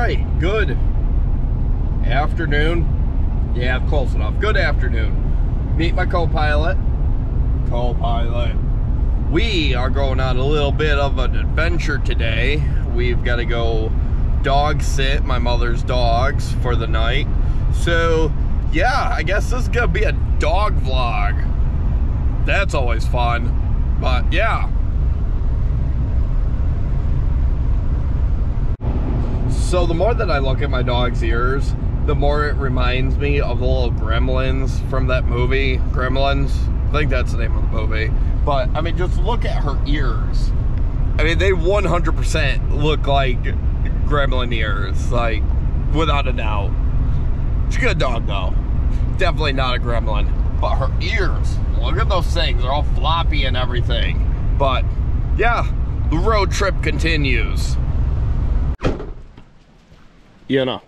right, good afternoon. Yeah, close enough. Good afternoon. Meet my co-pilot. We are going on a little bit of an adventure today. We've got to go dog sit my mother's dogs for the night. So, yeah, I guess this is going to be a dog vlog. That's always fun. But, yeah. So the more that I look at my dog's ears, the more it reminds me of the little gremlins from that movie, Gremlins. I think that's the name of the movie. But, I mean, just look at her ears. I mean, they 100% look like gremlin ears, like, without a doubt. She's a good dog, though. Definitely not a gremlin. But her ears, look at those things. They're all floppy and everything. But, yeah, the road trip continues. You know.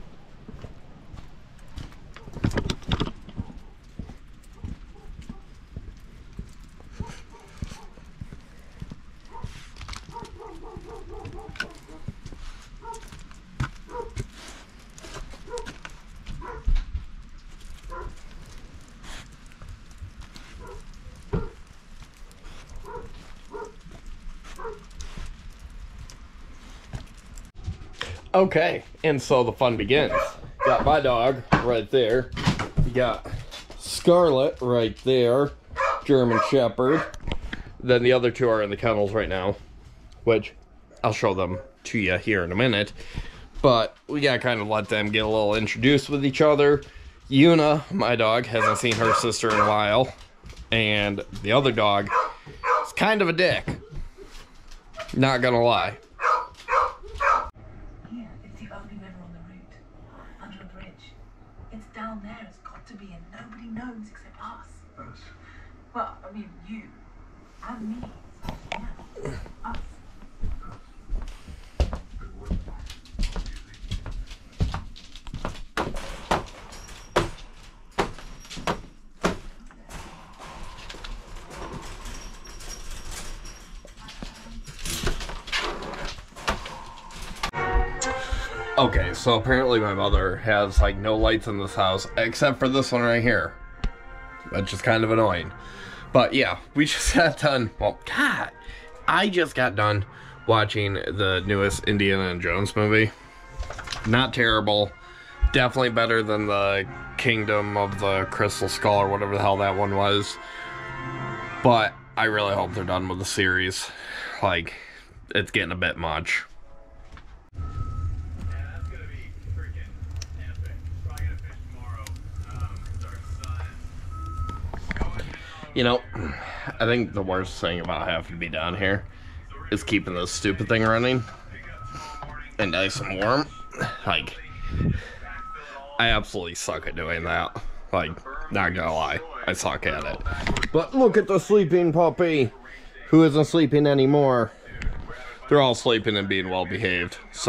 Okay, and so the fun begins. Got my dog right there. You got Scarlet right there, German Shepherd. Then the other two are in the kennels right now, which I'll show them to you here in a minute. But we gotta kind of let them get a little introduced with each other. Una, my dog, hasn't seen her sister in a while. And the other dog is kind of a dick. Not gonna lie. Down there has got to be, and nobody knows except us. Us? Well, I mean you and me. Yeah, us. Okay, so apparently my mother has, like, no lights in this house, except for this one right here. That's just kind of annoying. But, yeah, we just got done, well, God, I just got done watching the newest Indiana Jones movie. Not terrible. Definitely better than the Kingdom of the Crystal Skull, or whatever the hell that one was. But I really hope they're done with the series. Like, it's getting a bit much. You know, I think the worst thing about having to be down here is keeping this stupid thing running and nice and warm. Like, I absolutely suck at doing that. Like, not gonna lie, I suck at it. But look at the sleeping puppy, who isn't sleeping anymore. They're all sleeping and being well behaved. So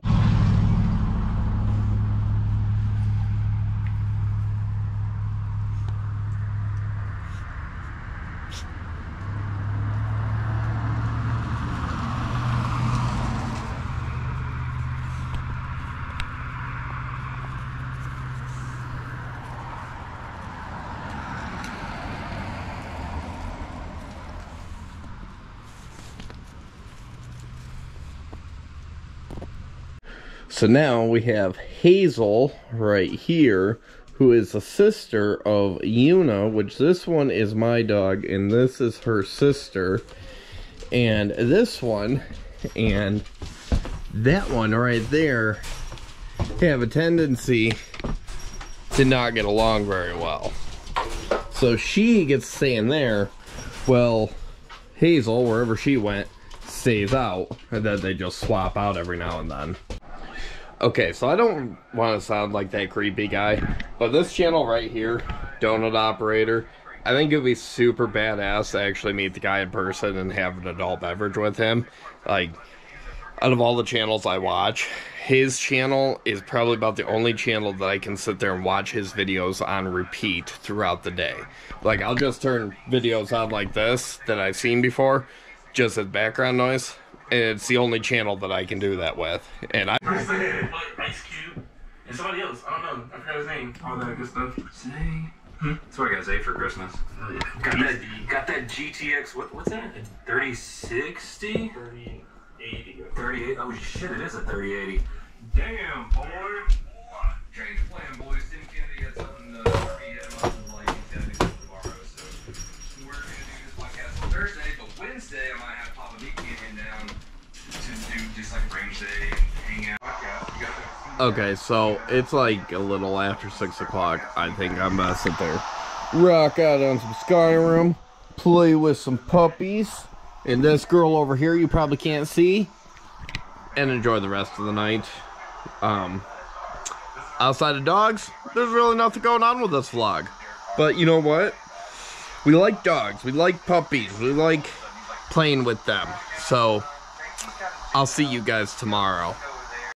So now we have Hazel right here, who is a sister of Una, which this one is my dog, and this is her sister. And this one and that one right there have a tendency to not get along very well. So she gets to stay in there, well, Hazel, wherever she went, stays out, and then they just swap out every now and then. Okay, so I don't want to sound like that creepy guy, but this channel right here, Donut Operator, I think it would be super badass to actually meet the guy in person and have an adult beverage with him. Like, out of all the channels I watch, his channel is probably about the only channel that I can sit there and watch his videos on repeat throughout the day. Like, I'll just turn videos on like this that I've seen before, just as background noise, And it's the only channel that I can do that with. And I... Ice Cube. And somebody else. I don't know. I forgot his name. All that good stuff. Zay. That's what I got Zay for Christmas. Oh, yeah. Got that GTX. What's that? 3060? 3080. 38. Oh shit! It is a 3080. Damn, boy. Change the plan, boys. Tim Kennedy had something to hit him up and like he's gonna do this tomorrow. So we're gonna do this podcast on Thursday, but Wednesday I might have Papa B in down to do just like range day and hang out. Okay, so it's like a little after 6 o'clock. I think I'm gonna sit there, rock out on some Skyrim, play with some puppies, and this girl over here you probably can't see, and enjoy the rest of the night. Outside of dogs, there's really nothing going on with this vlog. But you know what? We like dogs, we like puppies, we like playing with them. So, I'll see you guys tomorrow.